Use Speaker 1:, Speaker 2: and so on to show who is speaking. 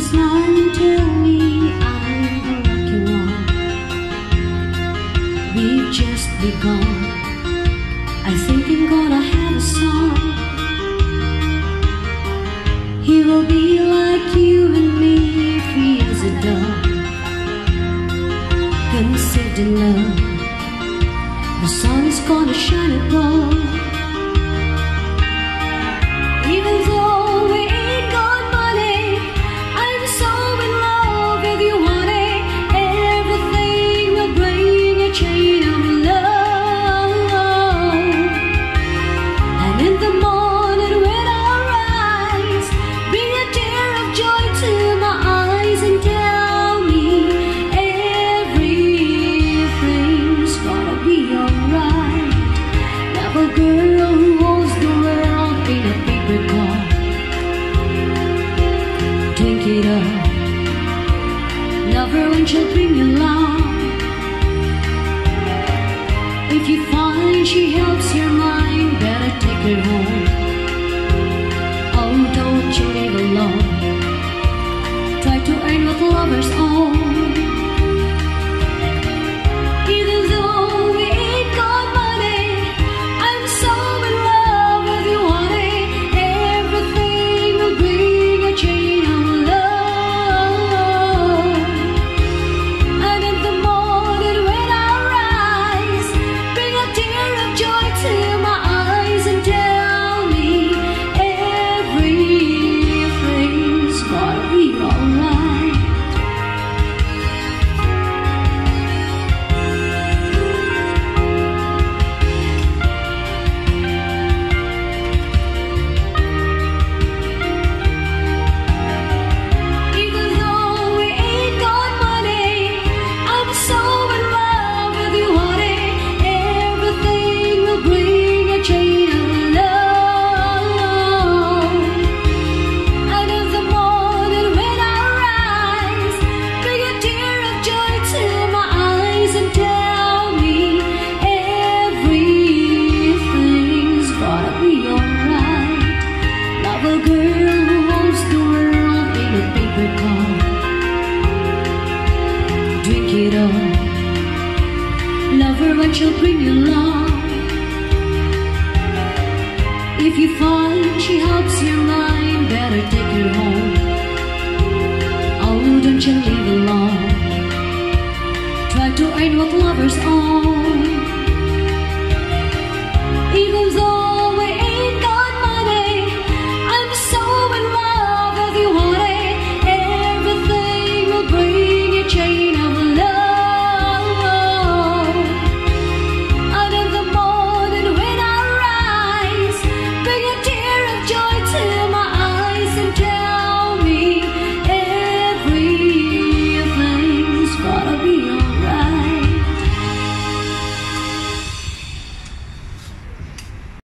Speaker 1: smile and tell me I'm the lucky one. We've just begun. I think I'm gonna have a son. He will be like you and me if he is a dove, conceived in love. The sun is gonna shine above. Even though we ain't got money, I'm so in love with you, honey. Everything will bring a chain of love. And in the morning when I rise, bring a tear of joy to my eyes and tell me everything's gonna be alright. Love a girl who owns the world in a paper cup. Drink it up. Love her when she'll bring you love. If you find she helps your mind, better take her home. Oh, don't you leave alone. Try to earn what lovers own. Even though we ain't got money, I'm so in love with you, honey. Everything will bring a chain of love. And in the morning when I rise, bring a tear of joy to my eyes and tell me everything's gonna be alright. Even though we ain't got money, I'm so in love with you, honey. Everything will bring a chain of love. And in the morning when I rise, bring a tear of joy to my eyes and tell me everything's gonna be alright. Love a girl who owns the world in a paper cup. Drink it up. Love her when she'll bring you love. If you find she helps your mind, better take her home. Oh, don't you leave alone. Try to earn what lovers own.